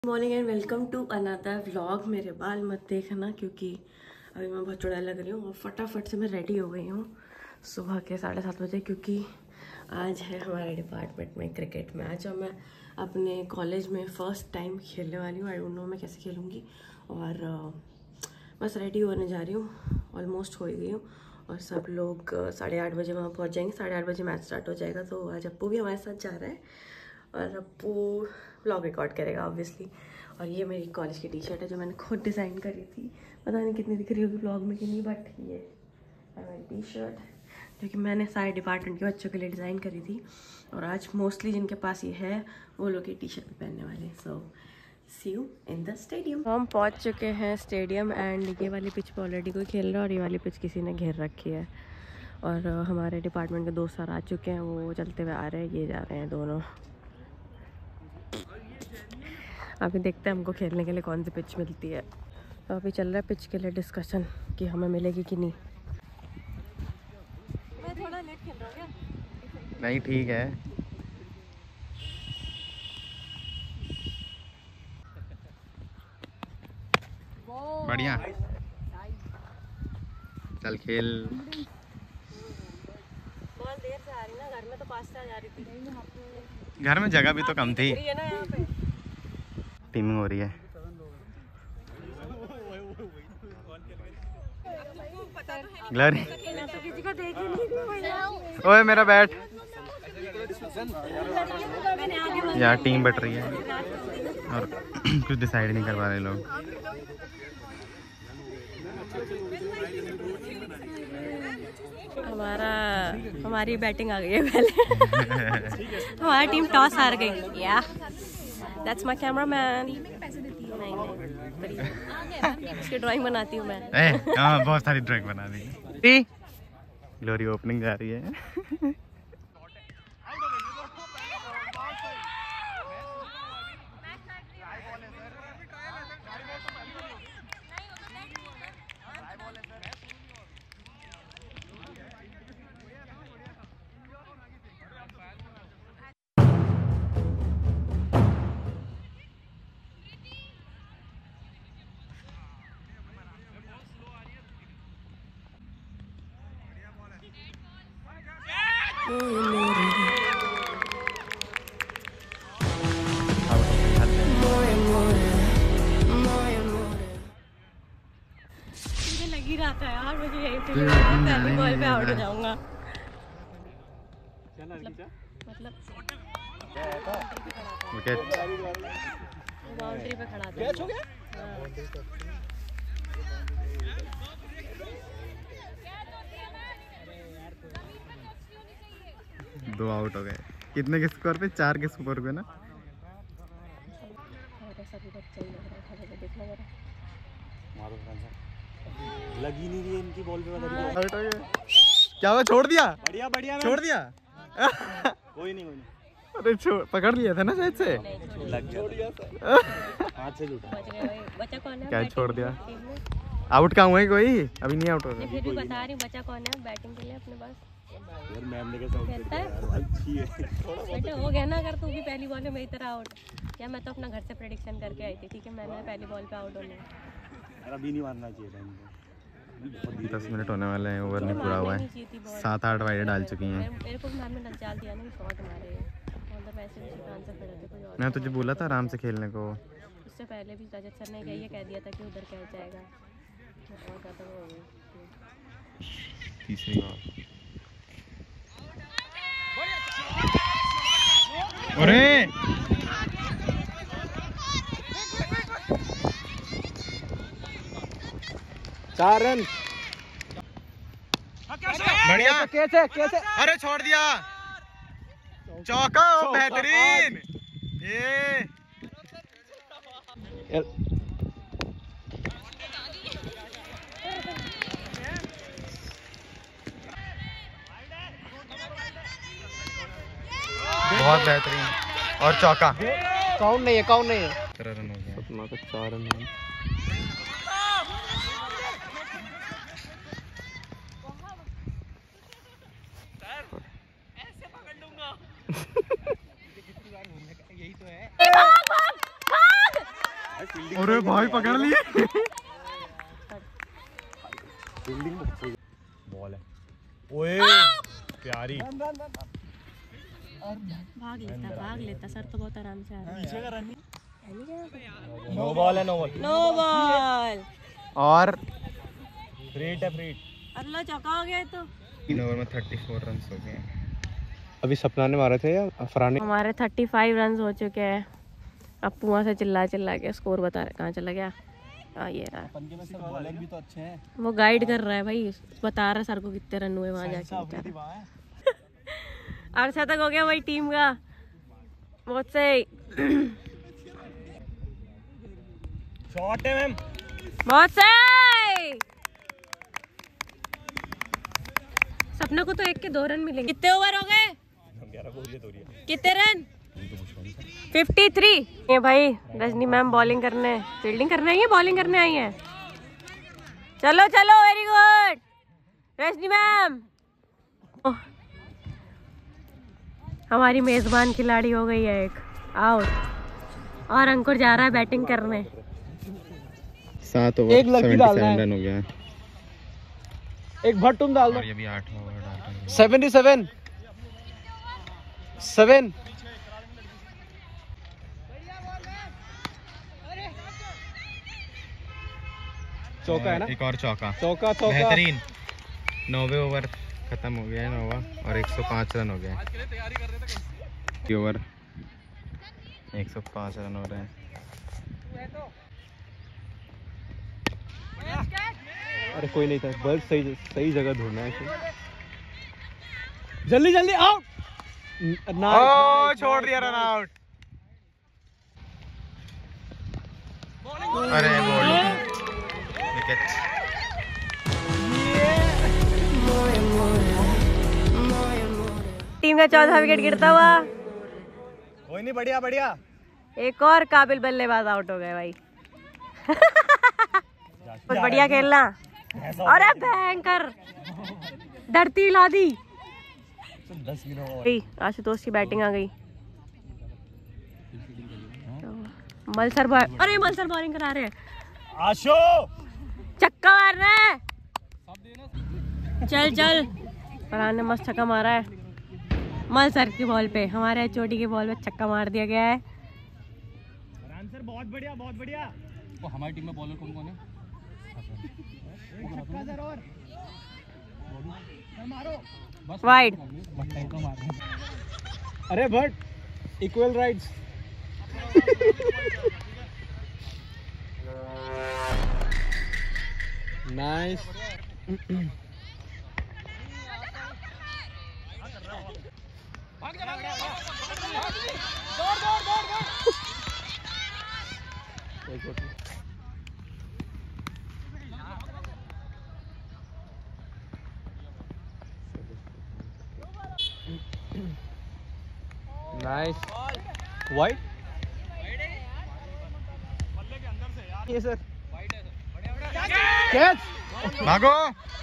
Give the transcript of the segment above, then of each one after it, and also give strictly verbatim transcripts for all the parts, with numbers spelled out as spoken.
Morning and welcome to another vlog. मेरे बाल मत देखना क्योंकि अभी मैं बहुत चुड़ैल लग रही हूँ और फटाफट से मैं रेडी हो गई हूँ सुबह के साढ़े सात बजे, क्योंकि आज है हमारे डिपार्टमेंट में क्रिकेट मैच और मैं अपने कॉलेज में फ़र्स्ट टाइम खेलने वाली हूँ। आई डोंट नो मैं कैसे खेलूँगी और uh, बस रेडी होने जा रही हूँ, ऑलमोस्ट हो ही गई हूँ और सब लोग साढ़े आठ बजे वहाँ पहुँच जाएंगे। साढ़े आठ बजे मैच स्टार्ट हो जाएगा, तो आज अप्पू भी हमारे साथ जा रहा है और अप्पू व्लॉग रिकॉर्ड करेगा ऑब्वियसली। और ये मेरी कॉलेज की टी शर्ट है जो मैंने खुद डिज़ाइन करी थी, पता नहीं कितनी दिख रही होगी ब्लॉग में कि नहीं, बट ये है मेरी टी शर्ट जो कि मैंने सारे डिपार्टमेंट के बच्चों के लिए डिज़ाइन करी थी और आज मोस्टली जिनके पास ये है वो लोग ये टी शर्ट भी पहनने वाले हैं। So see you in the stadium. हम पहुंच चुके हैं स्टेडियम एंड ये वाली पिच पर ऑलरेडी कोई खेल रहा है और ये वाली पिच किसी ने घेर रखी है और हमारे डिपार्टमेंट के दोस्त सारे आ चुके हैं, वो चलते हुए आ रहे हैं, ये जा रहे हैं दोनों। अभी देखते हैं हमको खेलने के लिए कौन सी पिच मिलती है। तो अभी चल रहा है पिच के लिए डिस्कशन कि हमें मिलेगी कि नहीं। मैं थोड़ा लेट खेल रहा हूँ क्या? नहीं ठीक है। बढ़िया चल खेल। बहुत देर से आ रही ना, घर में तो पाँच से आ जा रही थी। घर में जगह भी तो कम थी। है ना यहाँ पे टीमिंग हो रही है। ग्लोरी किसी को देख ही नहीं। ओए मेरा बैट यार, टीम बट रही है और कुछ डिसाइड नहीं कर पा रहे लोग। हमारा हमारी बैटिंग आ गई है पहले। हमारी टीम टॉस हार गई। या दैट्स माय कैमरामैन। नहीं नहीं, इसकी ड्राइंग बनाती हूँ मैं। हाँ बहुत सारी ड्राइंग बना दी। ग्लोरी ओपनिंग जा रही है। मुझे लग ही रहा था यार, मुझे यहीं पे पहली बॉल पे आउट हो जाऊंगा। मतलब बाउंड्री पे खड़ा था। कैच हो गया? दो आउट हो गए। कितने के स्कोर पे? चार के स्कोर पे ना। लगी नहीं रही इनकी बॉल पे। आउट हो गए। क्या हुआ? छोड़ दिया? बढ़िया बढ़िया छोड़ दिया। कोई नहीं कोई नहीं। अरे छोड़, पकड़ लिया था ना शायद से। लग गया हाथ से छूटा। बचा कौन है? क्या छोड़ दिया? आउट कहाँ हुआ है कोई? अभी नहीं आउट हो रहा। फिर भी बता रही बचा कौन है बैटिंग के लिए अपने पास। यार मैम ने कैसा खेलता है अच्छी है। बेटा हो गया ना, अगर तू भी पहली बॉल में मेरी तरह आउट। या मैं तो अपना घर से प्रेडिक्शन करके आई थी, ठीक है मैंने पहली बॉल पे आउट होना है। यार अभी नहीं मारना चाहिए था इनको। दस मिनट होने वाले हैं, ओवर नहीं पूरा हुआ है। सात आठ वाइड डाल चुकी हैं। मेरे को मैम ने डाल दिया ना, शॉट मारे मतलब ऐसे भी दुकान से खड़े थे कोई और। मैं तुझे बोला था आराम से खेलने को। उससे पहले भी रजत सर ने ये कह दिया था कि उधर कैच जाएगा और ज़्यादा वो हो गई। तीसरी बॉल। अरे चार रन बढ़िया। कैसे कैसे? अरे छोड़ दिया। चौका बेहतरीन। ये बहुत बेहतरीन और चौका। काउंट नहीं है, काउंट नहीं है। तेरह रन हो गया। सपना का चार रन। यही तो है। अरे भाई पकड़ लिए। फील्डिंग बॉल है। ओए प्यारी। भाग लेता भाग लेता सर तो बहुत आराम से आ रहा है। पीछे का रन। नो बॉल है, नो बॉल। नो बॉल और फ्रीट है, फ्रीट। अगला चौका हो गया तो तीन ओवर में थर्टी फोर रन हो गए। अभी सपना ने मारे थे या फरहान ने? हमारे थर्टी फाइव रन हो चुके हैं। अब पुआ से चिल्ला चिल्ला के स्कोर बता रहे। कहाँ चला गया? हाँ ये रहा। बॉलिंग भी तो अच्छे हैं। वो गाइड कर रहा है भाई, बता रहा है सर को कितने रन हुए वहाँ जाके। अरसा तक हो गया भाई टीम का। बहुत सही। शॉट है मैम। बहुत सही। सपना को तो एक के दो रन मिलेंगे। कितने ओवर हो गए? कितने रन? Fifty three. ये भाई रजनी मैम बॉलिंग करने, फील्डिंग करने आई है, बॉलिंग करने आई है। चलो चलो, वेरी गुड रजनी मैम। हमारी मेजबान खिलाड़ी हो गई है एक आउट और अंकुर जा रहा है बैटिंग करने। सात ओवर एक लड़की डालना है। रन हो गया। एक भट्ट तुम डाल दो। और ये भी आठ ओवर डाल रहे हैं। Seventy seven seven. चौका है ना? एक और चौका। चौका चौका बेहतरीन। नौवे ओवर खत्म हो गया है, नौवा, और एक सौ पाँच रन हो गए। ओवर एक सौ पाँच रन हो रहे हैं। अरे कोई नहीं था, बस सही सही जगह ढूंढना है इसे। जल्दी जल्दी आउट। ओह, छोड़ दिया रन आउट। अरे बॉल विकेट। टीम का चौथा विकेट गिरता हुआ। कोई नहीं, बढ़िया बढ़िया। एक और काबिल बल्लेबाज आउट हो गए भाई। कुछ बढ़िया खेलना। अरे भयंकर धरती हिला दी। दस आशुतोष की बैटिंग आ गई। मलसर बॉय, अरे मलसर बॉलिंग करा रहे हैं। आशो छक्का मार रहा है। चल चल, फरहान ने मस्त छक्का मारा है। मलसर की बॉल पे, हमारे चोटी की बॉल पे छक्का मार दिया गया है। आंसर बहुत बढ़िया, बहुत बढ़िया। तो हमारी टीम में बॉलर कौन कौन है? वाइड। अरे Bhatt equal rights. Nice. Nice. Wide. ये सर कैच। भागो।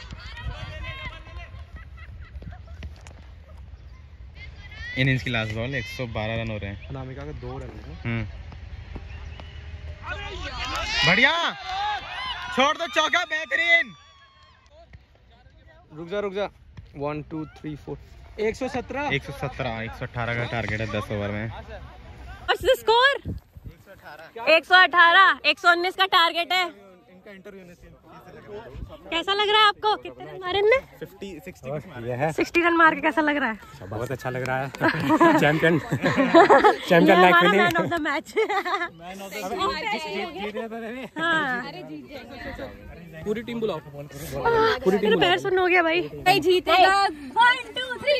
इनिंग्स की लास्ट बॉल, एक सौ बारह रन हो रहे हैं। अनामिका के दो रन हैं। हम्म, बढ़िया। छोड़ दो चौका, बेहतरीन। रुक जा रुक जा। One two three four. एक सौ सत्रह। एक सौ सत्रह, एक सौ अठारह का टारगेट है दस ओवर में। स्कोर एक सौ अठारह, एक सौ उन्नीस का टारगेट है। कैसा लग रहा है आपको? कितने रन मारे ने? साठ रन मार के कैसा लग रहा है? बहुत अच्छा लग रहा है। Champion champion like feeling. Man of the match. पूरी टीम बुलाओ। पूरी टीम पैर सुन हो गया भाई। नहीं जीतेगा। वन टू थ्री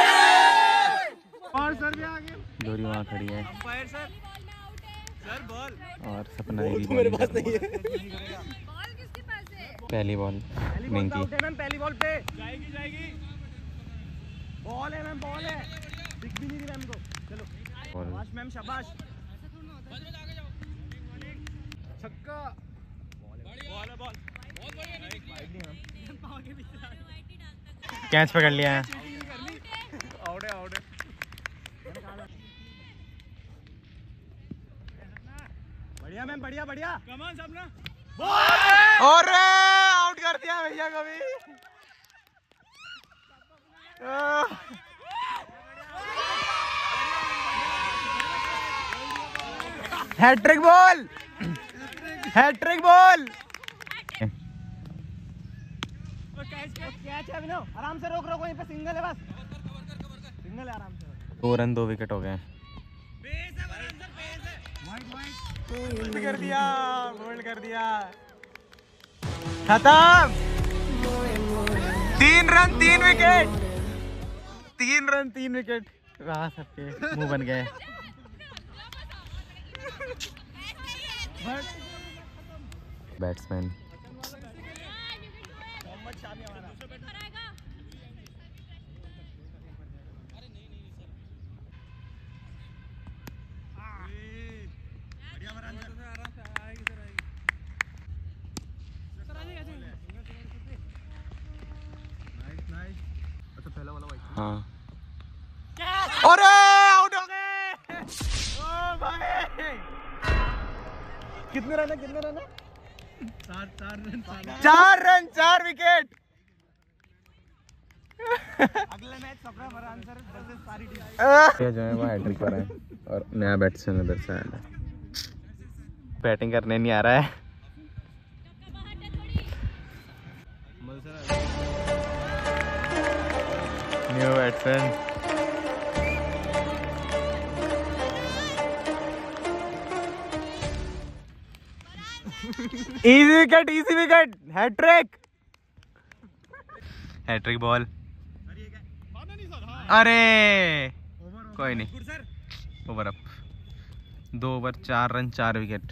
और सर भी आ गए। दोरी वहाँ खड़ी है। Umpire sir. Sir ball. और सपना दीदी मेरे पास नहीं है। पहली बॉल मिंकी। मैम पहली बॉल पे जाएगी जाएगी। बॉल है मैम, बॉल है। दिख भी नहीं रही मैम को। चलो शाबाश मैम, शाबाश। छक्का। बॉल है, बॉल। कैच पकड़ लिया है। आउट है, आउट है। बढ़िया। बढ़िया मैम, बढ़िया बढ़िया। कमान सब ना। और आउट कर दिया भैया कभी। Hattrick ball, hattrick ball. Catch है अभिनव, आराम से रोक रोक, वहीं पे सिंगल है बस, सिंगल है, आराम से। दो रन दो विकेट हो गए। गोल्ड कर दिया, गोल्ड कर दिया, खत्म। तीन रन तीन विकेट, तीन रन तीन विकेट। वहाँ सबके मुंह बन गए। बैट्समैन हाँ। अरे आउट हो गए। ओ भाई, कितने रन है, कितने रन है? चार चार रन, चार रन चार विकेट। अगले मैच सफरा फरहान सर वर्सेस सारी टीम। ये जो है वो हैट्रिक पर है और नया बैट्समैन उधर से आया है। बैटिंग करने नहीं आ रहा है। New batsman. Easy wicket, easy wicket, hattrick, hattrick ball. अरे कोई नहीं, ओवर अप। दो ओवर चार रन चार विकेट।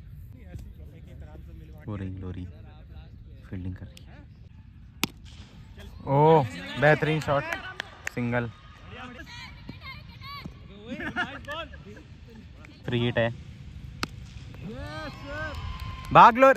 ग्लोरी ग्लोरी फील्डिंग कर रही है। ओह बेहतरीन शॉट, सिंगल। फ्री हिट है, भाग लो।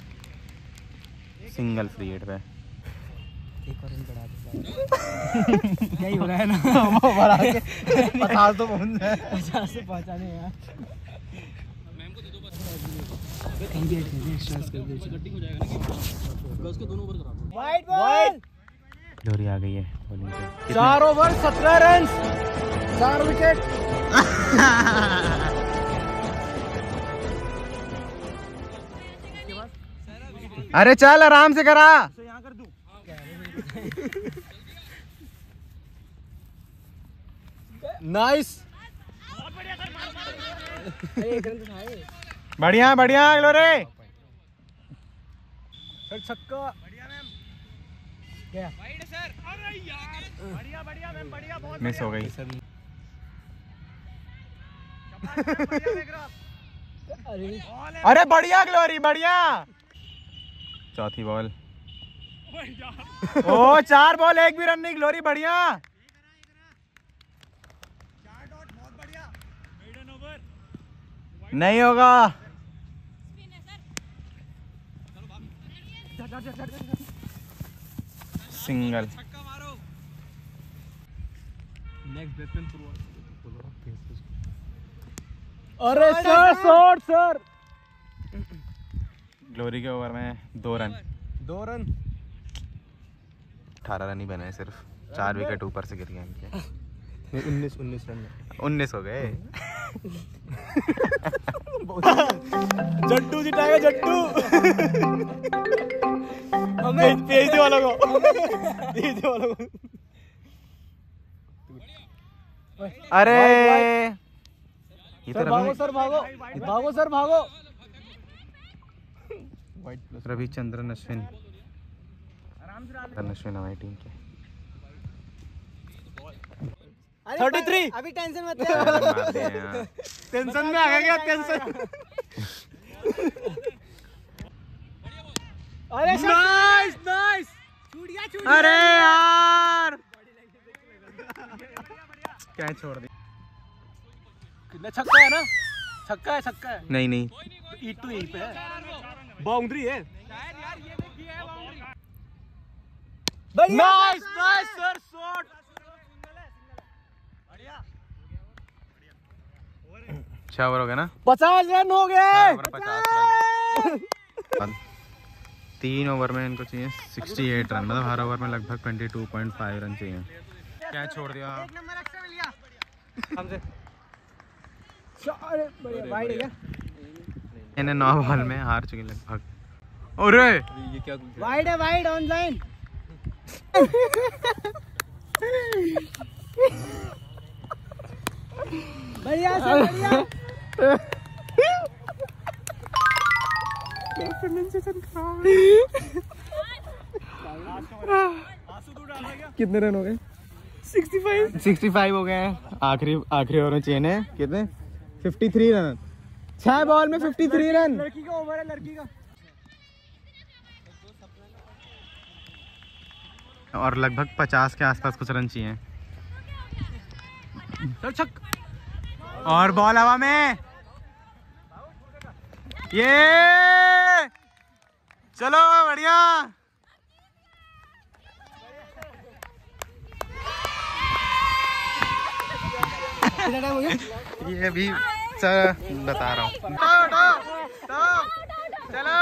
सिंगल फ्री हिट पे। एक और रन बढ़ा दो। यही हो रहा है ना, वो बढ़ा के पचास तो पहुंच जाए, पचास से पहुंचाने यार। मैम को दे दो बस, कहीं भी ऐड कर दे, एक्स्ट्रा कर दे, कटिंग हो जाएगा ना। उसके दोनों ओवर करा दो। वाइड बॉल, ग्लोरी आ गई है बॉलिंग पे। चार ओवर सत्रह रन, चार विकेट। अरे चल आराम से करा। तो यहाँ कर दूं। नाइस, बढ़िया बढ़िया ग्लोरी। छक्का, बढ़िया मैम। क्या वाइड सर? अरे यार, बढ़िया बढ़िया मैम, बढ़िया, बहुत मिस हो गई। अरे अरे बढ़िया ग्लोरी, बढ़िया। चौथी बॉल। ओ चार बॉल एक भी रन नहीं, ग्लोरी बढ़िया। नहीं होगा। सिंगल। अरे सर, शॉट सर। ग्लोरी के ओवर में दो रन, दो रन, अठारह रन ही बने सिर्फ। चार विकेट ऊपर से गिर गए इनके। उन्नीस उन्नीस रन उन्नीस हो गए। जट्टू जिताएगा, जट्टू। हमें पीएचडी वालों को, पीएचडी वालों को। अरे ये तो भागो सर, भागो भागो सर, भागो। रविचंद्रन अश्विन, अश्विन हमारी टीम के। Thirty three. अभी टेंशन मत ले, टेंशन में आ गया, टेंशन। अरे नाइस नाइस, छूटिया छूटिया। अरे यार क्या छोड़ दी। कितना छक्का है ना, छक्का है, छक्का है। नहीं नहीं, ईट तो यहीं पे है, बाउंड्री है। Nice nice sir, shot. छह ओवर हो गया ना, पचास रन हो गए। पचास रन तीन ओवर में इनको चाहिए अड़सठ रन, मतलब हर ओवर में लगभग बाईस पॉइंट पाँच रन चाहिए। क्या छोड़ दिया एक नंबर एक्स्ट्रा मिल गया हमसे। अरे बढ़िया वाइड है क्या? इन्हें नौ बॉल में हार चुके लगभग। अरे ये क्या वाइड है, वाइड ऑनलाइन। बढ़िया से बढ़िया। कितने रन हो गए? पैंसठ पैंसठ हो गए हैं। आखिरी आखिरी ओवर में चाहिए कितने? तिरेपन रन, छह बॉल में तिरेपन रन। लड़की का ओवर है, लड़की का। और लगभग पचास के आसपास कुछ रन चाहिए। चल छक। और बॉल हवा में, ये चलो बढ़िया। ये भी चल बता रहा हूँ। चलो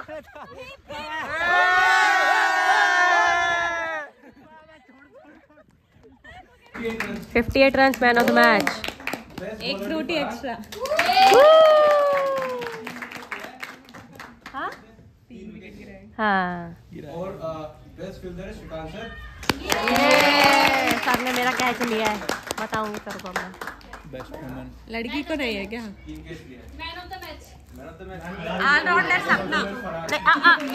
अट्ठावन run, man of the match. एक फ्रूटी एक्स्ट्रा। हाँ हाँ, और बेस्ट फील्डर है श्रीकांत सर। ये सर ने मेरा कैच लिया है, बताऊंगी सर को मैं। बेस्ट वुमन लड़की को नहीं है क्या? Man of the match. Man of the match. Allrounder Sapna नहीं, आ आ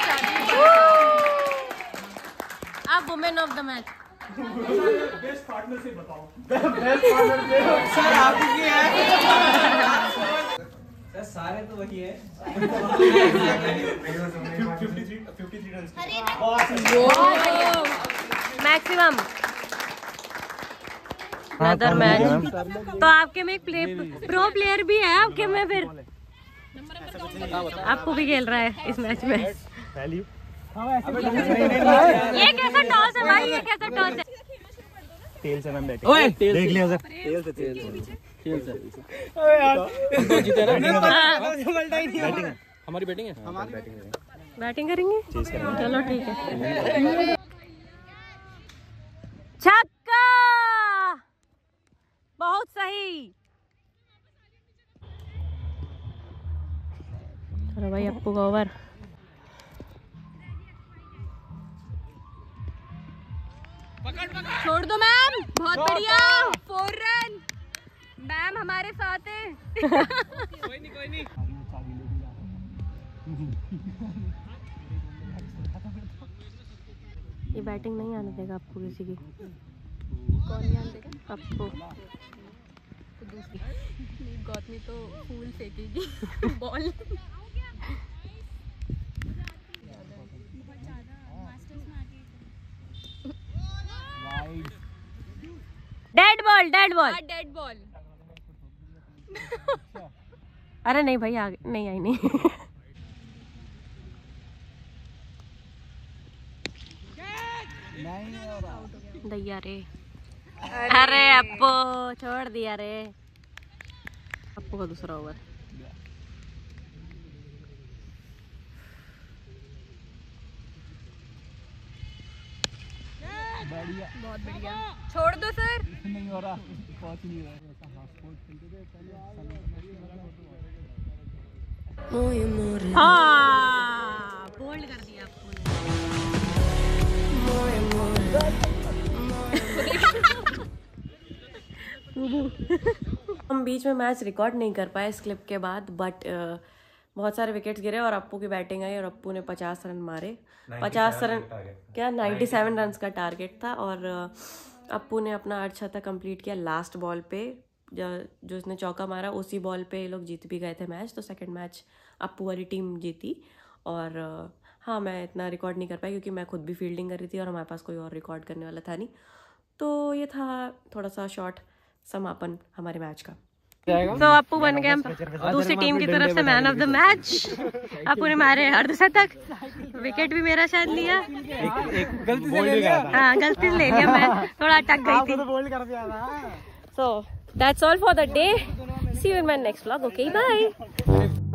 अब women of the match. Best partner से बताओ। बेस्ट पार्टनर सर आपकी है। सर सारे तो वही है। Maximum other match. तो आपके में एक प्ले प्रो प्लेयर भी है आपके में, फिर आपको भी खेल रहा है इस मैच में। ये कैसा टॉस है भाई, ये कैसा टॉस है? तेल से मैम बैटिंग। ओए देख लिया सर। तेल से तेल से तेल से। अबे यार हम तो जीते ना। बैटिंग है हमारी, बैटिंग है हमारी बैटिंग है। बैटिंग करेंगे, चलो ठीक है। छक्का, बहुत सही। चलो भाई अप्पू का ओवर। छोड़ दो मैम, बहुत बढ़िया, फोर रन। मैम हमारे साथ है। कोई नहीं कोई नहीं। ये बैटिंग नहीं आने देगा आपको किसी की। कौन नहीं आने देगा? आपको तो दूसरी गौतमी तो फूल फेंकेगी ball. Dead ball, dead ball, dead ball. अरे नहीं भाई, आगे नहीं आई नहीं। दैया रे, अरे अप्पू छोड़ दिया रे। अप्पू का दूसरा ओवर। बढ़िया, बहुत बढ़िया। छोड़ दो सर। नहीं हो रहा, पहुंच नहीं रहा। हाँ, बोल्ड कर दिया अप्पू ने। हम बीच में मैच रिकॉर्ड नहीं कर पाए इस क्लिप के बाद, बट बहुत सारे विकेट्स गिरे और अप्पू की बैटिंग आई और अप्पू ने पचास रन मारे। पचास रन क्या, सत्तानवे रन का टारगेट था। और अप्पू ने अपना अर्धशतक कंप्लीट किया लास्ट बॉल पे। जो जो उसने चौका मारा उसी बॉल पे ये लोग जीत भी गए थे मैच। तो सेकंड मैच अप्पू वाली टीम जीती। और हाँ, मैं इतना रिकॉर्ड नहीं कर पाई क्योंकि मैं खुद भी फील्डिंग कर रही थी और हमारे पास कोई और रिकॉर्ड करने वाला था नहीं। तो ये था थोड़ा सा शॉर्ट समापन हमारे मैच का। तो अप्पू बन गया दूसरी टीम की तरफ से man of the match. Appu ने मारे अर्धशतक, विकेट भी मेरा शायद लिया। गलती से ले लिया। हाँ, गलती से ले लिया, मैं थोड़ा अटक गई थी। So that's all for the day. See you in my next vlog. Okay bye.